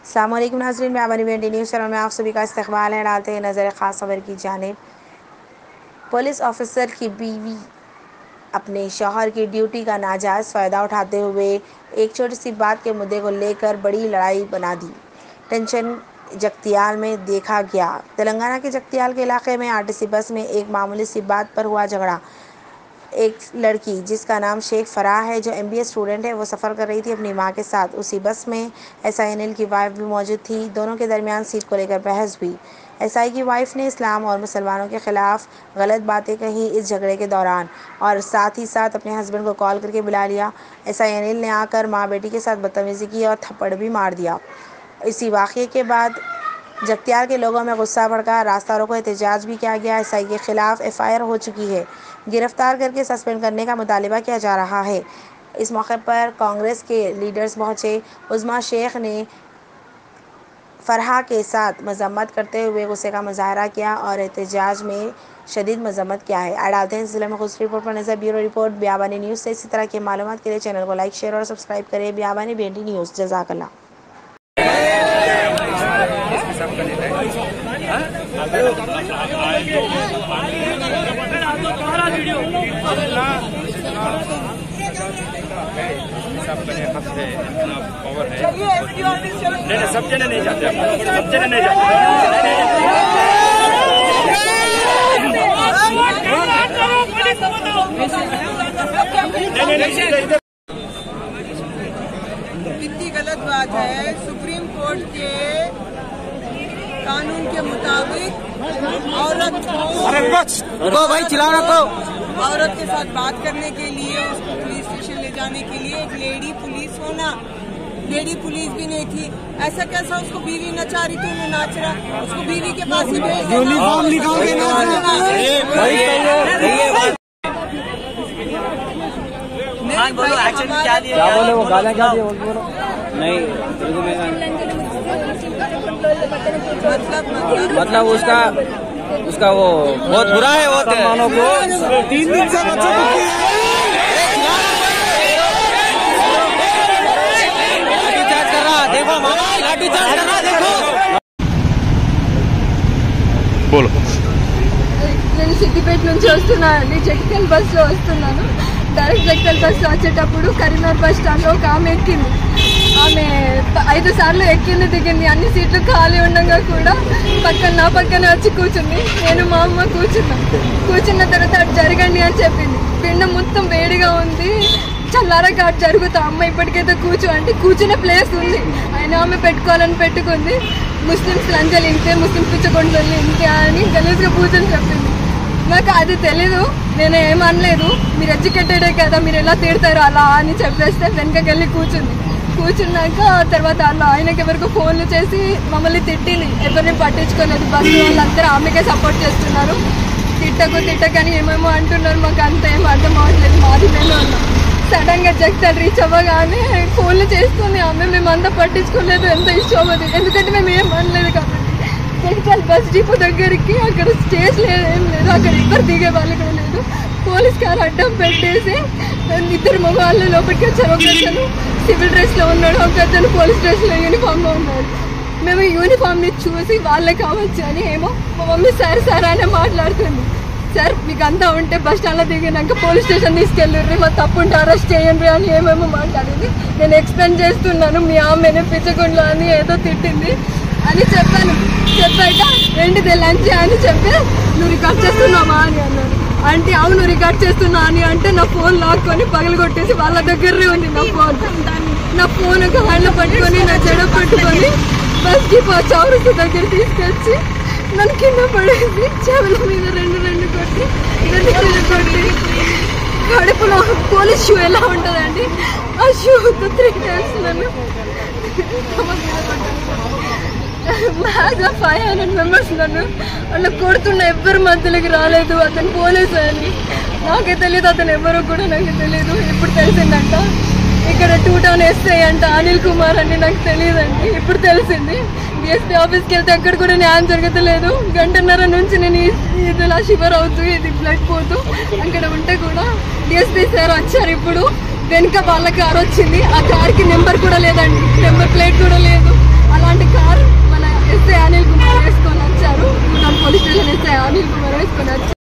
अस्सलामुअलैकुम नाज़रीन, मैं अवनी बेटी न्यूज़ चैनल में आप सभी का इस्तकबाल है। डालते हैं नज़र ख़ास खबर की जानिब। पुलिस ऑफिसर की बीवी अपने शौहर की ड्यूटी का नाजायज़ फ़ायदा उठाते हुए एक छोटी सी बात के मुद्दे को लेकर बड़ी लड़ाई बना दी। टेंशन जगतियाल में देखा गया। तेलंगाना के जगतियाल के इलाके में आरटीसी बस में एक मामूली सी बात पर हुआ झगड़ा। एक लड़की जिसका नाम शेख फराह है, जो MBA स्टूडेंट है, वो सफ़र कर रही थी अपनी माँ के साथ। उसी बस में SI अनिल की वाइफ भी मौजूद थी। दोनों के दरमियान सीट को लेकर बहस हुई। SI की वाइफ ने इस्लाम और मुसलमानों के ख़िलाफ़ गलत बातें कही इस झगड़े के दौरान, और साथ ही साथ अपने हस्बैंड को कॉल करके बुला लिया। SI अनिल ने आकर माँ बेटी के साथ बदतमीज़ी की और थप्पड़ भी मार दिया। इसी वाक़े के बाद जगतियाल के लोगों में गुस्सा भड़का, रास्ता रोको एहतजाज भी किया गया। SI के ख़िलाफ़ FIR हो चुकी है। गिरफ्तार करके सस्पेंड करने का मुतालिबा किया जा रहा है। इस मौके पर कांग्रेस के लीडर्स पहुंचे। उज़्मा शेख ने फरहा के साथ मजम्मत करते हुए गुस्से का मुजाहरा किया और एहतजाज में शदीद मजम्मत किया है। डालते हैं इस जिले में खुद रिपोर्ट पर नज़र। ब्यूरो रिपोर्ट बियाबानी न्यूज़ से। इसी तरह की मालूमात के लिए चैनल को लाइक, शेयर और सब्सक्राइब करें। बियाबानी बेटी न्यूज़। जज़ाकल्लाह। नहीं, सब जने नहीं जाते, सब जने नहीं जाते। कितनी गलत बात है। सुप्रीम कोर्ट के कानून के मुताबिक औरत के साथ बात करने के लिए, उसको पुलिस स्टेशन ले जाने के लिए एक लेडी पुलिस होना, लेडी पुलिस भी नहीं थी। ऐसा कैसा उसको बीवी नचा रही थी, उन्हें नाच रहा, उसको बीवी के पास ही भेज यूनिफॉर्म बोलो, एक्शन क्या लिया, क्या बोले, वो गाना क्या दिया, बोलो नहीं। मतलब उसका वो बहुत बुरा है। वो मानो को 3 दिन से बच्चों को लाठी चार्ज कर रहा, देखो मामा, लाठी चार्ज कर रहा, देखो। बोलो। నేను సిద్దిపేట నుంచి వస్తున్నానండి, జగిత్యాల బస్సులో వస్తున్నాను। డైరెక్ట్ జగిత్యాల బస్సులో వచ్చేటప్పుడు కరీంనగర్ బస్ స్టాండ్లో ఒక ఆమె ఎక్కింది। ఆమె 5 సార్లు ఎక్కింది, దిగింది। అన్ని సీట్లు ఖాళీ ఉండగా కూడా నా పక్కన వచ్చి కూర్చుంది। నేను మా అమ్మ కూర్చున్న తర్వాత అటు జరగండి అని చెప్పింది। పిండం మొత్తం వేడిగా ఉంది, చల్లారగా అటు జరుగుతా, అమ్మ ఇప్పటికైతే కూర్చో అంటే కూర్చునే ప్లేస్ ఉంది, అయినా ఆమె పెట్టుకోవాలని పెట్టుకుంది। ముస్లిమ్స్ లంచాలు ఇంతే, ముస్లిమ్స్ పిచ్చగొండలు ఇంతే అని గలీజ్గా పూజలు చెప్పింది। నాకు అది తెలీదు, నేను ఏమనలేదు। మీరు ఎడ్యుకేటెడే కదా, మీరు ఎలా తిడతారు అలా అని చెప్పేస్తే వెనకకెళ్ళి కూర్చున్నాక తర్వాత అలా ఆయనకి ఎవరికో ఫోన్లు చేసి మమ్మల్ని తిట్టింది। ఎవరిని పట్టించుకోలేదు, బస్సు వాళ్ళందరూ ఆమెకే సపోర్ట్ చేస్తున్నారు। తిట్టకని ఏమేమో అంటున్నారు, మాకు అంత ఏం అర్థం అవ్వట్లేదు। మాది మేము ఉన్నాం। సడన్గా జగిత్యాల రీచ్ అవ్వగానే ఫోన్లు చేస్తుంది ఆమె, మేమంతా పట్టించుకోలేదు, ఎంత ఇష్టం అది, ఎందుకంటే మేము ఏం అనలేదు కాబట్టి। జగిత్యాల బస్ డిపో దగ్గరికి అక్కడ స్టేజ్ లేదు, ఏం లేదు, అక్కడ ఎవ్వరు దిగే వాళ్ళు కూడా లేదు। పోలీస్ కారు అడ్డం పెట్టేసి 2 మగవాళ్ళు లోపలికి వచ్చారు। ఒకతను సివిల్ డ్రెస్లో ఉన్నాడు, ఒకతను పోలీస్ డ్రెస్లో యూనిఫామ్లో ఉన్నాడు। మేము యూనిఫామ్ని చూసి వాళ్ళే కావచ్చు అని ఏమో మా మమ్మీ సార్ అనే మాట్లాడుతుంది। సార్ మీకు అంతా ఉంటే బస్ స్టాండ్లో దిగినాక పోలీస్ స్టేషన్ తీసుకెళ్ళి మా తప్పు ఉంటే అరెస్ట్ చేయండి అని ఏమేమో మాట్లాడింది। నేను ఎక్స్ప్లెయిన్ చేస్తున్నాను, మీ ఆమెనే పిచ్చగుండ్లో అని ఏదో తిట్టింది అని చెప్పాను। చెప్పాక ఏంటిది లంచ్ అని చెప్పి నువ్వు రికార్డ్ చేస్తున్నావా అని అన్నాడు। అంటే అవును రికార్డ్ చేస్తున్నా అని అంటే నా ఫోన్ లాక్కొని పగలగొట్టేసి వాళ్ళ దగ్గరే ఉంది నా ఫోన్ ఒక హ్యాండ్లో పట్టుకొని నా జడ పట్టుకొని బస్ డిపో చౌరస్తా దగ్గర తీసుకొచ్చి నన్ను కింద పడేసి చెవుల మీద రెండు కొట్టి కడుపులో పోలీస్ షూ ఎలా ఉంటుందండి, ఆ షూతో 3 times నన్ను బాగా 500 మెంబర్స్ నన్ను అలా కొడుతున్న, ఎవ్వరు మధ్యలోకి రాలేదు। అతను పోలీసు అని నాకే తెలియదు, అతను ఎవరో కూడా నాకు తెలియదు। ఇప్పుడు తెలిసిందంట ఇక్కడ 2 టౌన్ SI అంట అనిల్ కుమార్ అని, నాకు తెలియదండి, ఇప్పుడు తెలిసింది। DSP ఆఫీస్కి వెళ్తే అక్కడ కూడా న్యాయం జరగట్లేదు। 1.5 గంట నుంచి నేను ఇదిలా షివర్ అవుతూ, ఇది బ్లడ్ పోతూ అక్కడ ఉంటే కూడా DSP సార్ వచ్చారు। ఇప్పుడు వెనుక వాళ్ళ కారు వచ్చింది, ఆ కార్కి నెంబర్ కూడా లేదండి, నెంబర్ ప్లేట్ కూడా లేదు। అలాంటి అనిల్ కుమార్ వేసుకున్నారు.